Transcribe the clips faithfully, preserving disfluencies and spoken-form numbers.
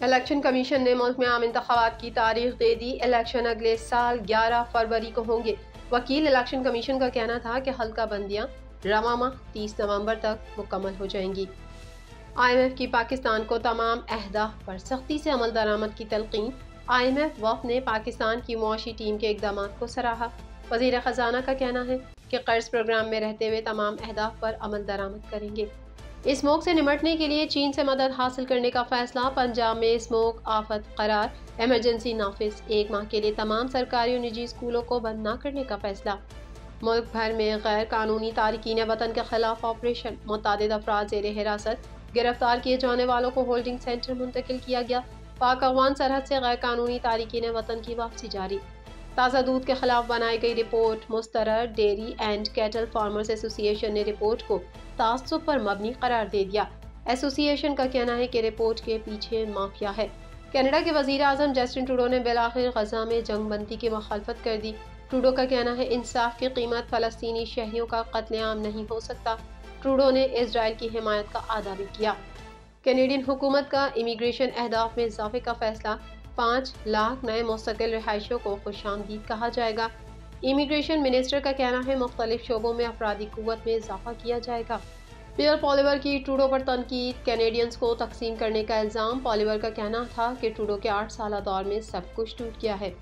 Election commission ने मुल्क में आम इंतखाबात की तारीख दे दी। इलेक्शन अगले साल ग्यारह फरवरी को होंगे। वकील इलेक्शन कमीशन का कहना था कि हल्का बंदियां रवा माह तीस नवंबर तक मुकम्मल हो जाएंगी। आई एम एफ की पाकिस्तान को तमाम अहदाफ पर सख्ती से अमल दरामद की तलकीन। आई एम एफ वफ़द ने पाकिस्तान की मुआशी टीम के इकदाम को सराहा। वज़ीर ख़जाना का कहना है कि कर्ज प्रोग्राम में रहते हुए तमाम अहदाफ पर अमल दरामद करेंगे। स्मोक से निमटने के लिए चीन से मदद हासिल करने का फैसला। पंजाब में स्मोक आफत करार, इमरजेंसी नाफिज। एक माह के लिए तमाम सरकारी और निजी स्कूलों को बंद न करने का फैसला। मुल्क भर में गैर कानूनी तारकीन वतन के खिलाफ ऑपरेशन। मुतअद्दिद अफराद ज़ेर हिरासत। गिरफ्तार किए जाने वालों को होल्डिंग सेंटर मुंतकिल किया गया। पाक अफगान सरहद से गैर कानूनी तारकीन वतन की वापसी जारी। ताज़ा दूध के खिलाफ बनाई गई रिपोर्ट मुस्तरद। Dairy and cattle farmers association ने रिपोर्ट को तासुब पर मबनी करार दे दिया। एसोसिएशन का कहना है कि रिपोर्ट के पीछे माफिया है। कनाडा के वजीर आजम जस्टिन ट्रूडो ने बिलाखिर गजा में जंगबंदी की मुखालफत कर दी। ट्रूडो का कहना है इंसाफ की कीमत फलस्तीनी शहरियों का कत्लेआम नहीं हो सकता। ट्रूडो ने इजराइल की हिमायत का आदा भी किया। कैनेडियन हुकूमत का इमिग्रेशन अहदाफ में इजाफे का फैसला। पाँच लाख नए मुस्तकिल रिहायशियों को खुशामदीद कहा जाएगा। इमिग्रेशन मिनिस्टर का कहना है मुख्तलिफ शोबों में अफरादी कुव्वत में इजाफा किया जाएगा। पियर पॉलिवर की ट्रूडो पर तनकीद। कैनेडियंस को तकसीम करने का इल्ज़ाम। पॉलिवर का कहना था कि ट्रूडो के आठ साल दौर में सब कुछ टूट गया है।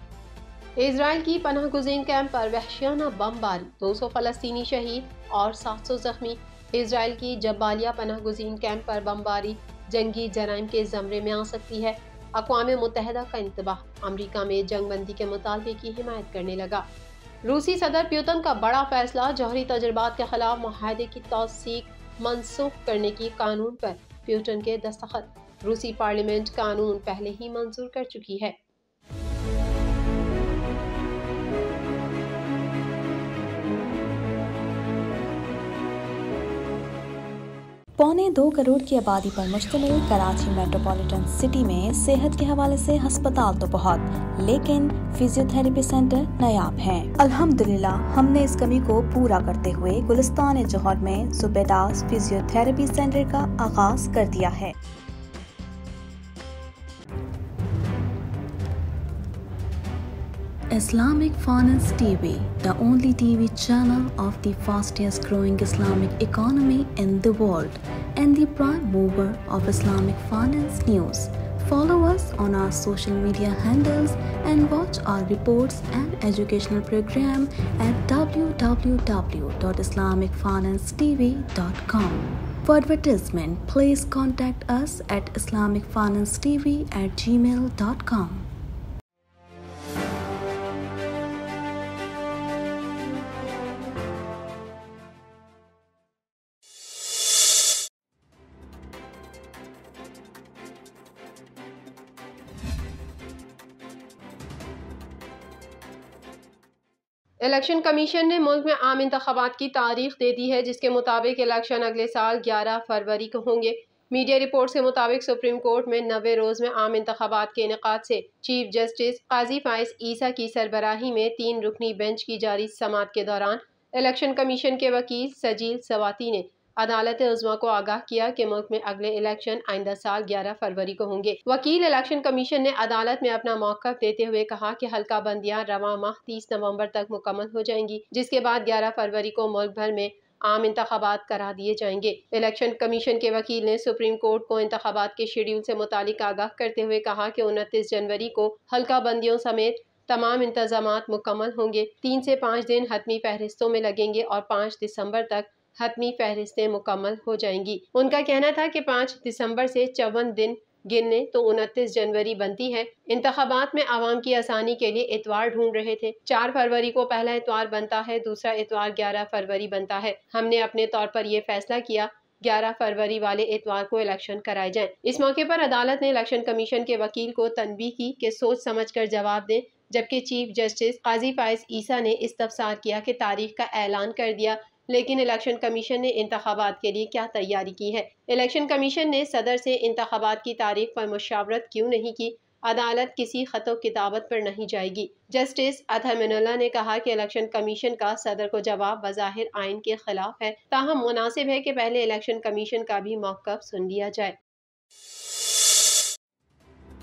इजराइल की पनाह गुज़ीन कैंप पर वहशियाना बमबारी। दो सौ फलस्तीनी शहीद और सात सौ जख्मी। इजराइल की जब्बालिया पनाह गुज़ीन कैंप पर बमबारी जंगी जराइम के ज़मरे में आ सकती है। अक़वाम मुत्तहिदा का इंतबाह। अमरीका में जंगबंदी के मुतालबे की हिमायत करने लगा। रूसी सदर पुतिन का बड़ा फैसला। जौहरी तजुर्बात के खिलाफ मुआहदे की तौसीक मनसूख करने की कानून पर पुतिन के दस्तखत। रूसी पार्लियामेंट कानून पहले ही मंजूर कर चुकी है। पौने दो करोड़ की आबादी पर मुश्तमिल कराची मेट्रोपॉलिटन सिटी में सेहत के हवाले से अस्पताल तो बहुत, लेकिन फिजियोथेरेपी सेंटर नायाब हैं। अल्हम्दुलिल्लाह हमने इस कमी को पूरा करते हुए गुलिस्तान जौहर में सुबेदास फिजियोथेरेपी सेंटर का आगाज कर दिया है। Islamic Finance T V, the only T V channel of the fastest growing Islamic economy in the world and the prime mover of Islamic finance news. Follow us on our social media handles and watch our reports and educational program at w w w dot islamic finance t v dot com. For advertisement, please contact us at islamic finance t v at gmail dot com. Election commission ने मुल्क में आम इंतखाबात की तारीख दे दी है, जिसके मुताबिक इलेक्शन अगले साल ग्यारह फरवरी को होंगे। मीडिया रिपोर्ट के मुताबिक सुप्रीम कोर्ट में नब्बे रोज में आम इंतखाबात के इनेकाद से चीफ जस्टिस काजी फाइज ईसा की सरबराही में तीन रुकनी बेंच की जारी समात के दौरान इलेक्शन कमीशन के वकील सजील सवाती ने अदालत उज़्मा को आगाह किया कि मुल्क में अगले इलेक्शन आइंदा साल ग्यारह फरवरी को होंगे। वकील इलेक्शन कमीशन ने अदालत में अपना मौक़िफ़ देते हुए कहा कि हल्का बंदियां रवा माह तीस नवंबर तक मुकम्मल हो जाएंगी, जिसके बाद ग्यारह फरवरी को मुल्क भर में आम इंतखाबात करा दिए जाएंगे। इलेक्शन कमीशन के वकील ने सुप्रीम कोर्ट को इंतखाबात के शेड्यूल से मुतालिक आगाह करते हुए कहा कि उनतीस जनवरी को हल्का बंदियों समेत तमाम इंतजामात मुकम्मल होंगे। तीन से पाँच दिन हतमी फहरिस्तों में लगेंगे और पाँच दिसंबर तक हतमी फहरिस्तें मुकम्मल हो जाएंगी। उनका कहना था कि पाँच दिसंबर से चौवन दिन गिनने तो उनतीस जनवरी बनती है। इंतखाबात में आवाम की आसानी के लिए इतवार ढूंढ रहे थे। चार फरवरी को पहला इतवार बनता है, दूसरा इतवार ग्यारह फरवरी बनता है। हमने अपने तौर पर यह फैसला किया ग्यारह फरवरी वाले इतवार को इलेक्शन कराए जाएं। इस मौके पर अदालत ने इलेक्शन कमीशन के वकील को तनबीह की कि सोच समझ कर जवाब दें, जबकि चीफ जस्टिस काजी फाइज ईसा ने इस्तफसार किया कि तारीख का ऐलान कर दिया, लेकिन इलेक्शन कमीशन ने इंतखाबात के लिए क्या तैयारी की है। इलेक्शन कमीशन ने सदर से इंतखाबात की तारीख पर मुशावरत क्यों नहीं की। अदालत किसी खतो किताबत पर नहीं जाएगी। जस्टिस अतहर मिनुल्लाह ने कहा कि इलेक्शन कमीशन का सदर को जवाब बज़ाहिर आइन के खिलाफ है, ताहम मुनासिब है कि पहले इलेक्शन कमीशन का भी मौक़िफ़ सुन लिया जाए।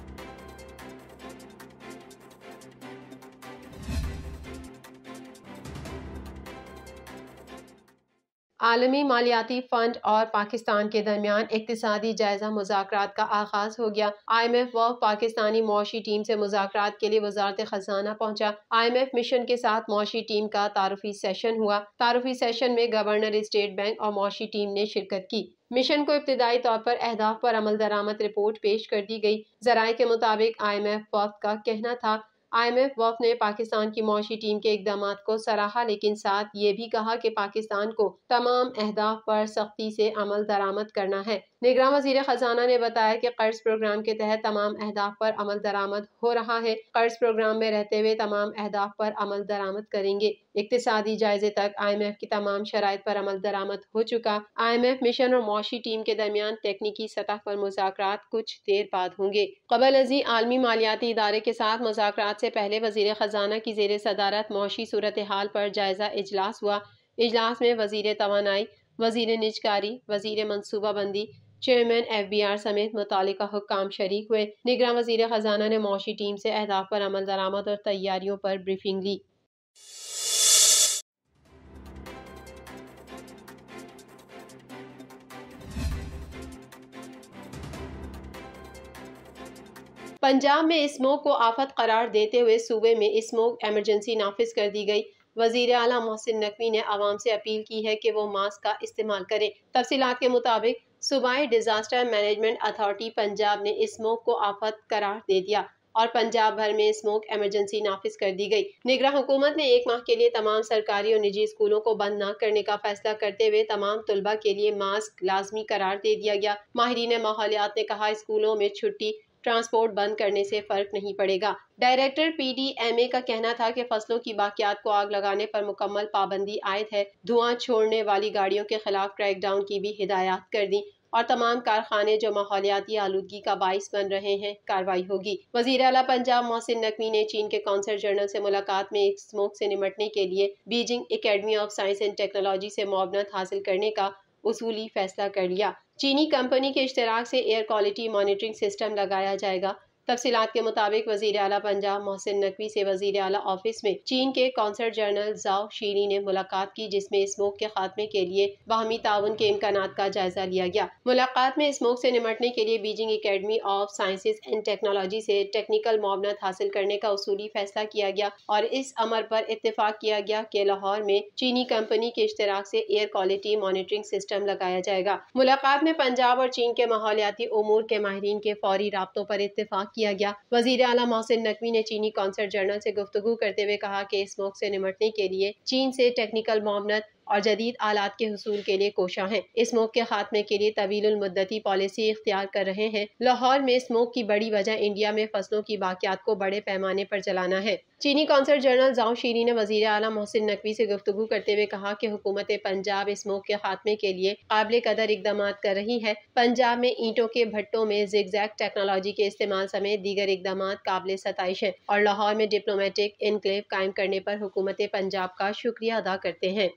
आलमी मालियाती फंड और पाकिस्तान के दरमियान इक्तिसादी जायजा मुज़ाकरात का आगाज हो गया। आई एम एफ व पाकिस्तानी मौशी टीम से मुज़ाकरात के लिए वजारत खजाना पहुंचा। आई एम एफ मिशन के साथ मौशी टीम का तारुफी सेशन हुआ। तारुफी सेशन में गवर्नर स्टेट बैंक और मौशी टीम ने शिरकत की। मिशन को इब्तिदाई तौर पर अहदाफ पर अमल दरामद रिपोर्ट पेश कर दी गई। जराये के मुताबिक आई एम एफ वफ़द का कहना था आई एम एफ वफ़द ने पाकिस्तान की मौशी टीम के इकदाम को सराहा, लेकिन साथ ये भी कहा कि पाकिस्तान को तमाम अहदाफ पर सख्ती से अमल दरामद करना है। निगरान वज़ीर खजाना ने बताया कि कर्ज प्रोग्राम के तहत तमाम अहदाफ पर अमल दरामद हो रहा है। कर्ज प्रोग्राम में रहते हुए तमाम अहदाफ पर अमल दरामद करेंगे। इक्तिसादी जायजे तक आई एम एफ की तमाम शराइत पर अमल दरामद हो चुका। आई एम एफ मिशन और मौशी टीम के दरमियान तकनीकी सतह पर मुज़ाकरात कुछ देर बाद होंगे। क़बल अज़ी आलमी मालियाती इदारे के साथ मुज़ाकरात से पहले वज़ीर खजाना की ज़ेर सदारत मौशी सूरत हाल पर जायजा इजलास हुआ। इजलास में वज़ीर तवानाई, वज़ीर निजकारी, वज़ीर मनसूबाबंदी, चेयरमैन एफ बी आर समेत मुतालिका हुक्काम शरीक हुए। निगरान वज़ीर खजाना ने मौशी टीम से अहदाफ पर अमल दरामद और तैयारियों पर ब्रीफिंग ली। पंजाब में स्मोक को आफत करार देते हुए सूबे में स्मोक एमरजेंसी नाफिज कर दी गई। वज़ीर आला मोहसिन नकवी ने आवाम से अपील की है कि वो मास्क का इस्तेमाल करें। तफसीलात के मुताबिक सूबाई डिजास्टर मैनेजमेंट अथॉरिटी पंजाब ने स्मोक को आफत करार दे दिया और पंजाब भर में स्मोक एमरजेंसी नाफिज कर दी गई। निगरान हुकूमत ने एक माह के लिए तमाम सरकारी और निजी स्कूलों को बंद न करने का फैसला करते हुए तमाम तलबा के लिए मास्क लाजमी करार दे दिया गया। माहिरीन माहौलियात ने कहा स्कूलों में छुट्टी ट्रांसपोर्ट बंद करने से फर्क नहीं पड़ेगा। Director P D M A का कहना था कि फसलों की बाकियात को आग लगाने पर मुकम्मल पाबंदी आयद है। धुआं छोड़ने वाली गाड़ियों के खिलाफ क्रैकडाउन की भी हिदायत कर दी और तमाम कारखाने जो माहौलियाती आलूदगी का बाइस बन रहे हैं कार्रवाई होगी। वज़ीर आला पंजाब मोहसिन नकवी ने चीन के कौंसल जनरल से मुलाकात में स्मोक से निमटने के लिए Beijing academy of science and technology से मुआवनत हासिल करने का उसूली फैसला कर लिया। चीनी कंपनी के इश्तराक से एयर क्वालिटी मॉनिटरिंग सिस्टम लगाया जाएगा। तफसीलात के मुताबिक वज़ीर आला पंजाब मोहसिन नकवी से वज़ीर आला ऑफिस में चीन के कौंसल जनरल जाओ शीरी ने मुलाकात की, जिसमें स्मोक के खात्मे के लिए बाहमी ताउन के इम्कानात का जायजा लिया गया। मुलाकात में स्मोक से निमटने के लिए Beijing academy of sciences and technology से टेक्निकल मुआवनत हासिल करने का उसूली फैसला किया गया और इस अमर पर इत्तेफाक किया गया कि लाहौर में चीनी कंपनी के इश्तराक से एयर क्वालिटी मॉनिटरिंग सिस्टम लगाया जाएगा। मुलाकात में पंजाब और चीन के माहौलियाती उमूर के माहिरीन के फौरी राब्तों पर इत्तेफाक किया गया। वज़ीर आला मोहसिन नकवी ने चीनी कौंसल जनरल से गुफ्तगू करते हुए कहा कि स्मोक से निमटने के लिए चीन से टेक्निकल मुआवनत और जदीद आलात के हुसूल के लिए कोशा है। स्मोक के खात्मे के लिए तवीलुल मुद्दती पॉलिसी इख्तियार कर रहे हैं। लाहौर में स्मोक की बड़ी वजह इंडिया में फसलों की बाकियात को बड़े पैमाने पर जलाना है। चीनी कौंसल जनरल जाओ शीरी ने वज़ीर आला मोहसिन नकवी से गुफ्तगू करते हुए कहा कि हुकूमत पंजाब स्मोक के खात्मे के लिए काबिल कदर इकदाम कर रही है। पंजाब में ईंटों के भट्टों में जिगजैग टेक्नोलॉजी के इस्तेमाल समेत दीगर इकदाम काबिल सताइश है और लाहौर में डिप्लोमेटिक इनक्लेव कायम करने पर हुकूमत पंजाब का शुक्रिया अदा करते हैं।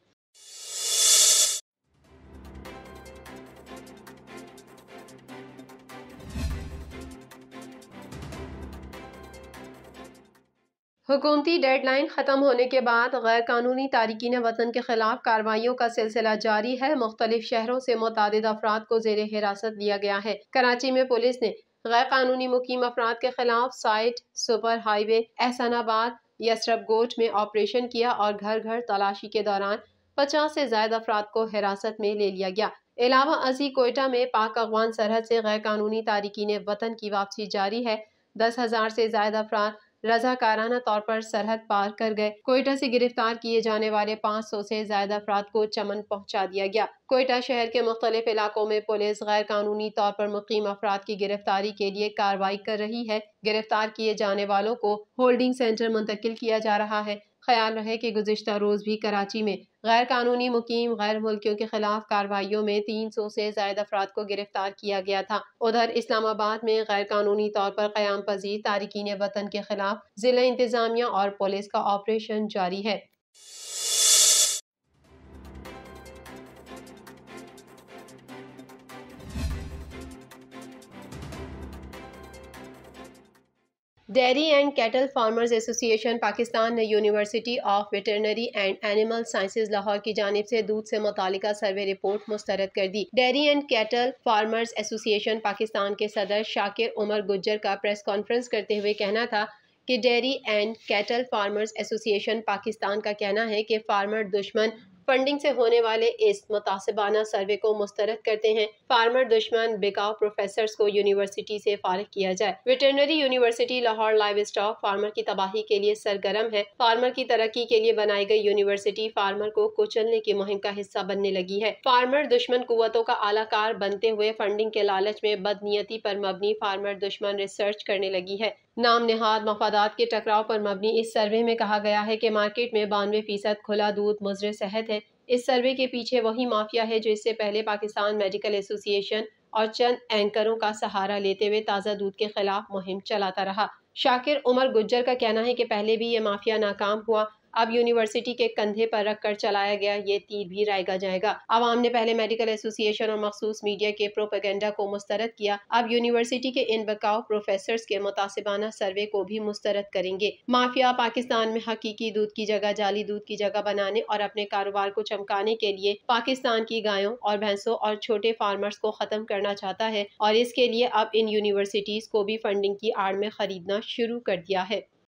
हुकूमती डेडलाइन ख़त्म होने के बाद गैर कानूनी तारिकीन वतन के खिलाफ कार्रवाइयों का सिलसिला जारी है। मुख्तलिफ शहरों से मुतादिद अफराद को जेर हिरासत लिया गया है। कराची में पुलिस ने गैर कानूनी मुकीम अफराद के खिलाफ साइट, सुपर हाईवे, एहसानाबाद, यसरबगोट में ऑपरेशन किया और घर घर तलाशी के दौरान पचास से ज्यादा अफराद को हिरासत में ले लिया गया। अलावा अजी कोयटा में पाक अफगान सरहद से गैर कानूनी तारिकीन वतन की वापसी जारी है। दस हजार से ज्यादा अफराद रजाकाराना तौर पर सरहद पार कर गए। कोयटा से गिरफ्तार किए जाने वाले पाँच सौ से ज्यादा अफराद को चमन पहुंचा दिया गया। कोयटा शहर के मुख्तलिफ इलाकों में पुलिस गैर कानूनी तौर पर मुकीम अफराद की गिरफ्तारी के लिए कार्रवाई कर रही है। गिरफ्तार किए जाने वालों को होल्डिंग सेंटर मुंतकिल किया जा रहा है। ख्याल रहे कि गुज़िश्ता रोज भी कराची में गैर कानूनी मुकीम गैर मुल्कियों के खिलाफ कार्रवाइयों में तीन सौ से ज्यादा अफराद को गिरफ्तार किया गया था। उधर इस्लामाबाद में गैर कानूनी तौर पर क़याम पजीर तारिकीन वतन के खिलाफ जिला इंतजामिया और पुलिस का ऑपरेशन जारी है। Dairy and cattle farmers association Pakistan ने university of veterinary and animal sciences Lahore की जानिब से दूध से मुतालिका सर्वे रिपोर्ट मुस्तरद कर दी। Dairy and cattle farmers association Pakistan के सदर शाकिर उमर गुज्जर का प्रेस कॉन्फ्रेंस करते हुए कहना था कि dairy and cattle farmers association Pakistan का कहना है कि फार्मर दुश्मन फंडिंग से होने वाले इस मुतासिबाना सर्वे को मुस्तरद करते हैं। फार्मर दुश्मन बिकाऊ प्रोफेसर्स को यूनिवर्सिटी से फारिग किया जाए। Veterinary university Lahore livestock farmer की तबाही के लिए सरगर्म है। फार्मर की तरक्की के लिए बनाई गई यूनिवर्सिटी फार्मर को कुचलने की मुहिम का हिस्सा बनने लगी है। फार्मर दुश्मन कुव्वतों का आलाकार बनते हुए फंडिंग के लालच में बदनीयती पर मबनी फार्मर दुश्मन रिसर्च करने लगी है। नाम निहाद मफादात के टकराव पर मबनी इस सर्वे में कहा गया है कि मार्केट में बानवे फीसद खुला दूध मुज़र सेहत है। इस सर्वे के पीछे वही माफिया है जो इससे पहले पाकिस्तान मेडिकल एसोसिएशन और चंद एंकरों का सहारा लेते हुए ताज़ा दूध के खिलाफ मुहिम चलाता रहा। शाकिर उमर गुज्जर का कहना है कि पहले भी ये माफिया नाकाम हुआ, अब यूनिवर्सिटी के कंधे पर रख कर चलाया गया ये तीर भी रायगा जाएगा। आवाम ने पहले मेडिकल एसोसिएशन और मखसूस मीडिया के प्रोपेगेंडा को मुस्तरद किया, अब यूनिवर्सिटी के इन बकाऊ प्रोफेसर्स के मुतासिबाना सर्वे को भी मुस्तरद करेंगे। माफिया पाकिस्तान में हकीकी दूध की जगह जाली दूध की जगह बनाने और अपने कारोबार को चमकाने के लिए पाकिस्तान की गायों और भैंसों और छोटे फार्मर्स को खत्म करना चाहता है और इसके लिए अब इन यूनिवर्सिटीज को भी फंडिंग की आड़ में खरीदना शुरू कर दिया है।